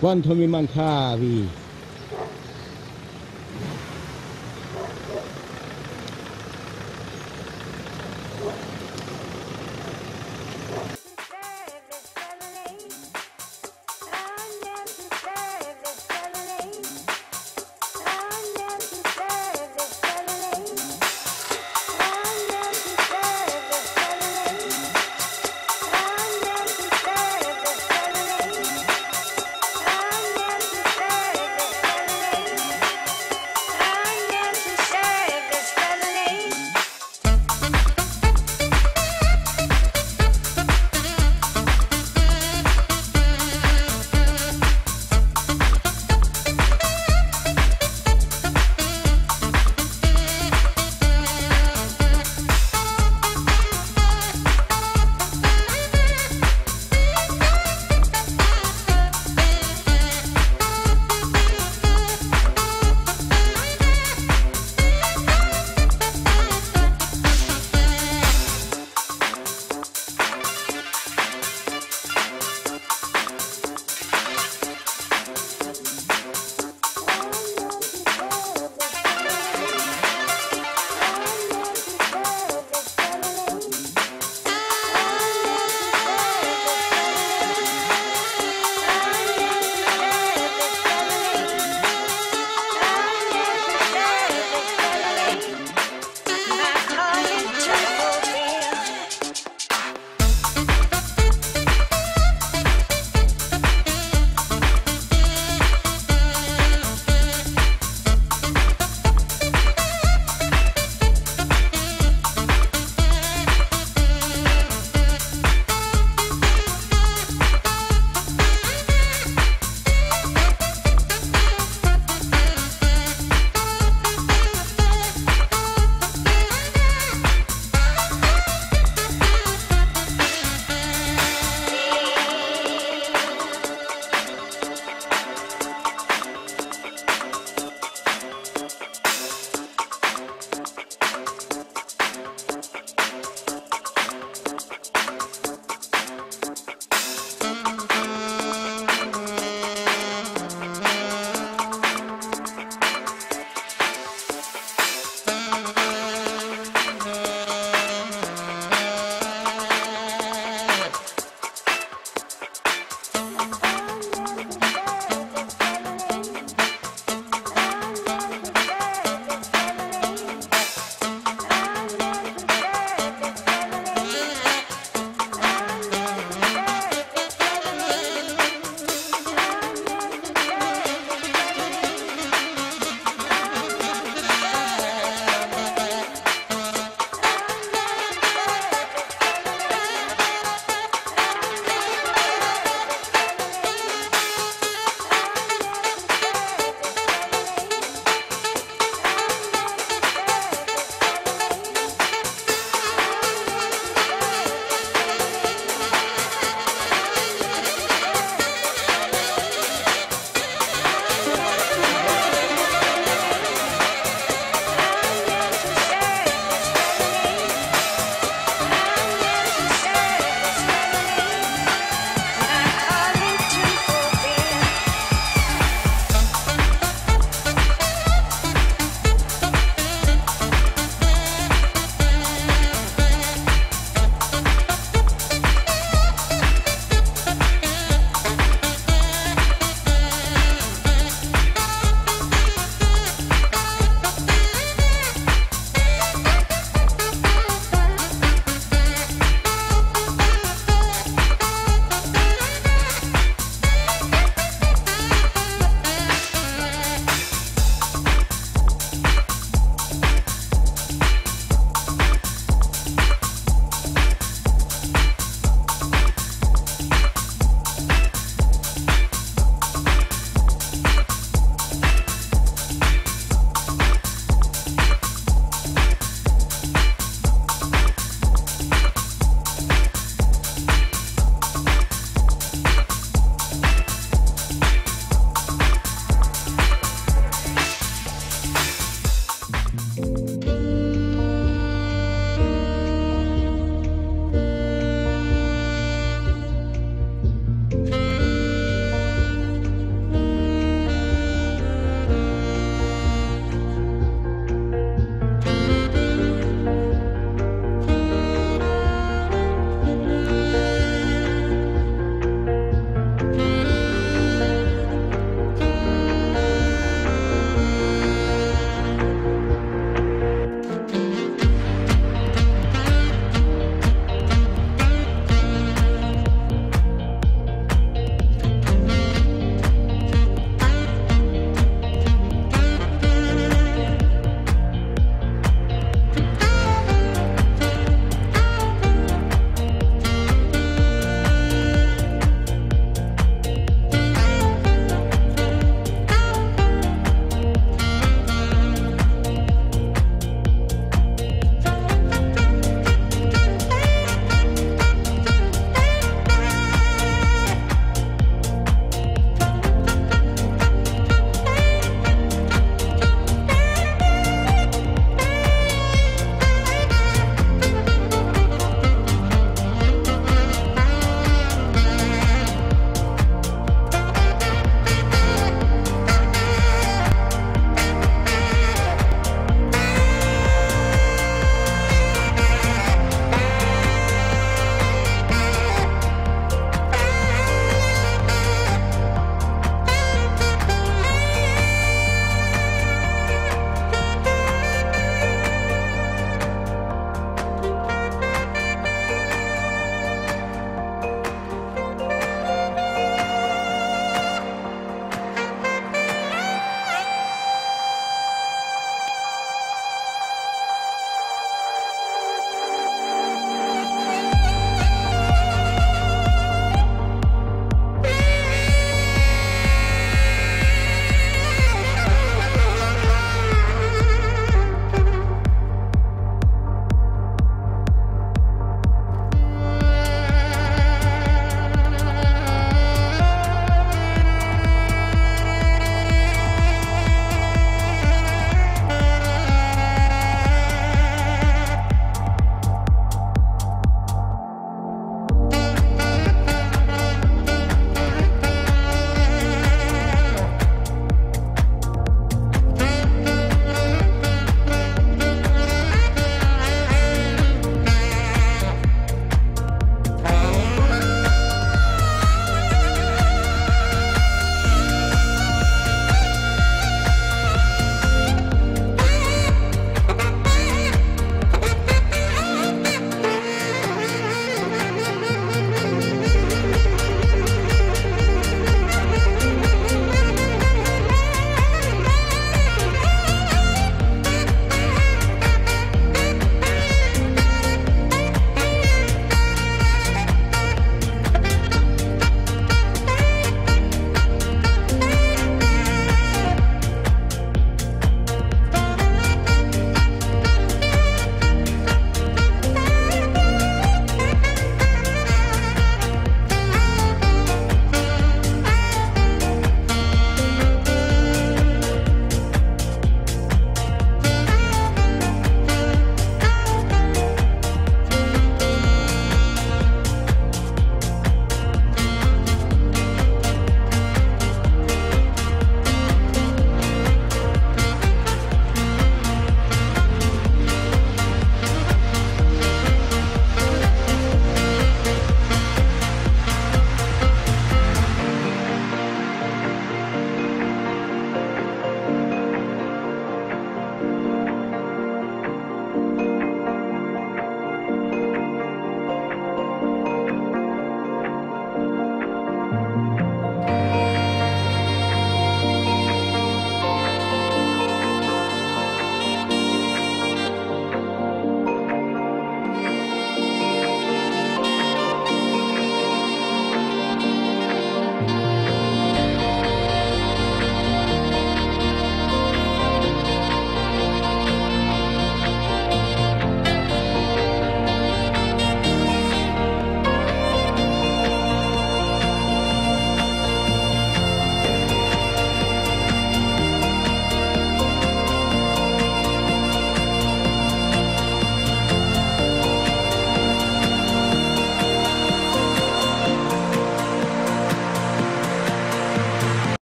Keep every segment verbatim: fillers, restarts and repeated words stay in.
Quanto mi mancavi!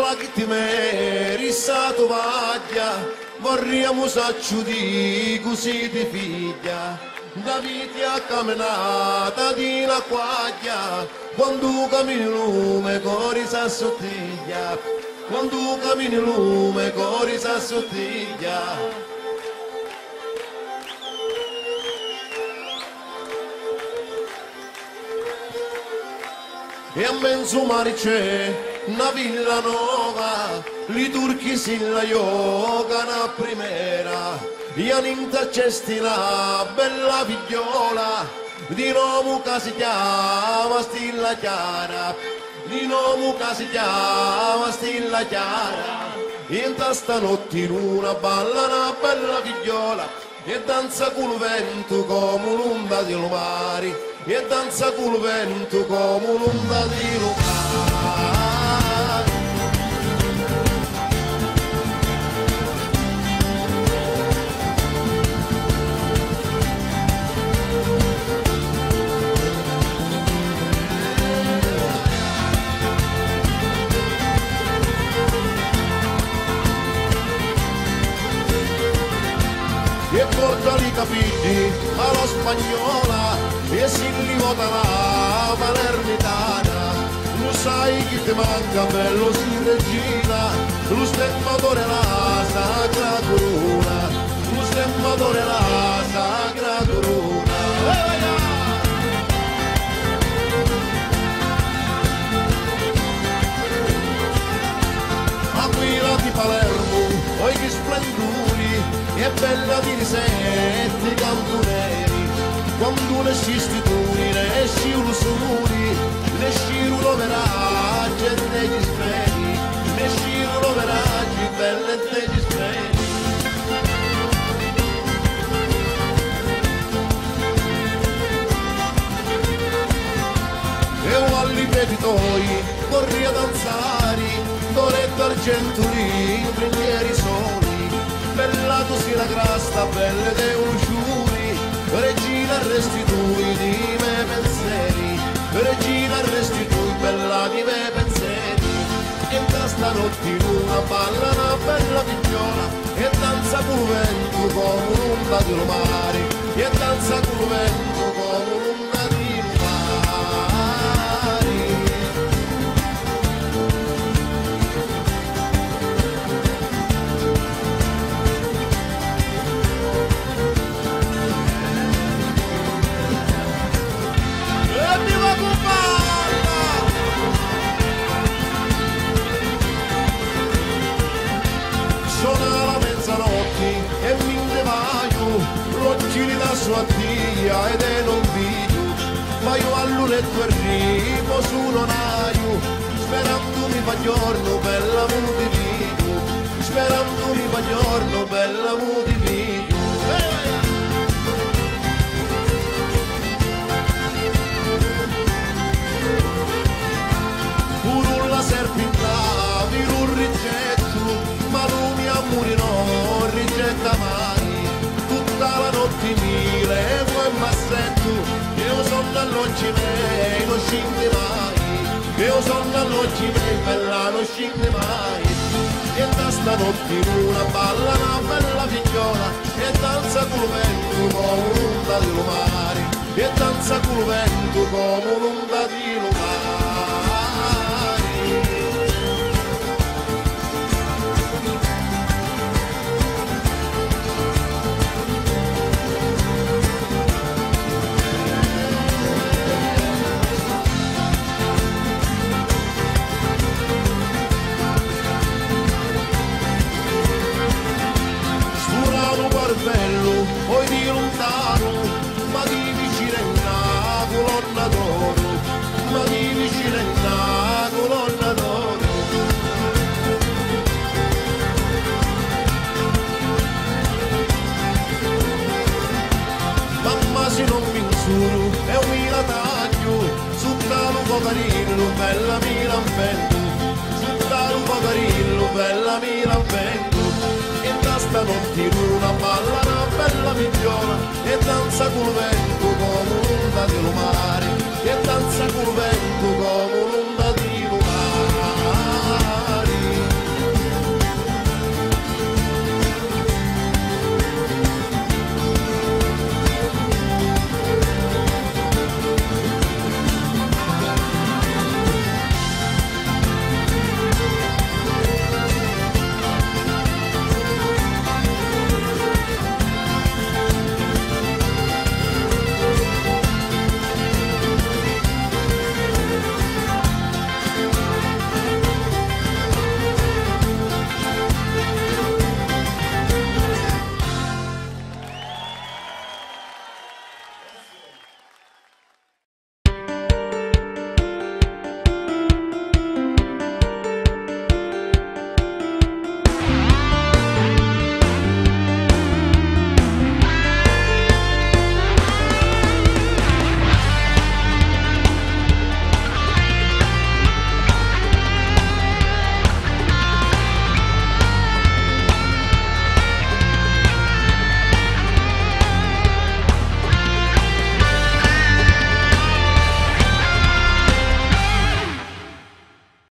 la che ti merissa tu vaglia, vorremmo s'acciudì così di figlia, da vita a camminata di una quaglia, quando cammini lume cori s'assottiglia, quando cammini lume cori s'assottiglia. E a mezzo mare c'è una villa nuova, li turchi si la giocano primera, e all'inter c'è una bella figliola, di nome che si chiama Stilla Chiara, di nome che si chiama Stilla Chiara, e in stanotte in una balla una bella figliola, e danza col vento come un'onda di mare, e danza col vento come un'onda di mare. E porta i capelli alla spagnola e si li vota la palermitana, lo sai che ti manca bello si regina, lo stemmatore la sacra corona, lo stemmatore la sacra corona. Aquila di Palermo, oi che splendori, è bella di risetti cantoneri, quando ne scisti tu, ne esci ulusuri, ne sciru loveraggi e degli sfreni, ne sciru loveraggi belle e degli sfreni. E un alli pepitoi, corri a danzare, doretto argenturi, brighieri soli, bella così la crasta, belle dei usciuri, regina restitui di me pensieri, regina restitui bella di me pensieri, e da stanotte in una balla una bella figliola, e danza col vento come un'onda di mare, e danza col vento come un'onda di da sua tia ed è non vivo, ma io all'uletto arrivo su non aio, sperando mi fa giorno bella muti vivo, sperando mi fa giorno bella muti vivo. Pure la serpinta, viro un rigetto, ma lui mi ammuri non rigetta mai. La notte mille e poi m'assetto, io sono all'oggi miei, non scende mai, io sono all'oggi miei, bella non scende mai, e da stanotte in una balla una bella figliola, e danza col vento come un'onda di mare, e danza col vento come un'onda di mare. Bello, poi di lontano, ma di vicino è una colonna d'oro, ma di vicino è una colonna d'oro. Mamma se non mi insuro, è un milataglio, su talo pocarillo, bella mi rampendo, su talo pocarillo, bella mi rampendo. Stanotte in una balla una bella figliola, e danza col vento come un'onda del mare, e danza col vento come